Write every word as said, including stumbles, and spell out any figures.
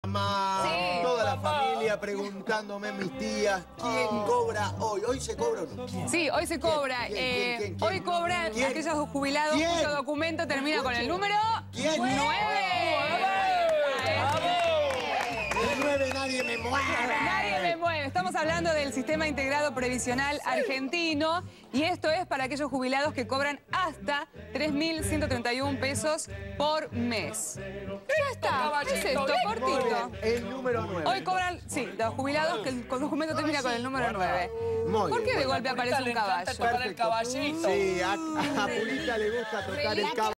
mamá, Sí. toda la familia preguntándome, mis tías, ¿quién Oh. cobra hoy? ¿Hoy se cobra o no? Sí, hoy se cobra. ¿Quién, quién, eh, quién, quién, quién? Hoy cobran ¿Quién? aquellos jubilados ¿Quién? cuyo documento termina con el número ¿Quién? nueve. El nueve nadie me mueve. Nadie me mueve. Estamos hablando del Sistema Integrado Previsional Argentino y esto es para aquellos jubilados que cobran hasta tres mil ciento treinta y un pesos por mes. Ya está. ¿Qué es esto? Cortito. El número nueve. Hoy cobran, sí, los jubilados que el documento termina con el número nueve. Muy ¿Por qué bien. de golpe aparece un caballo? Tocar el caballito. Sí, a, a Purita le gusta tocar el caballo.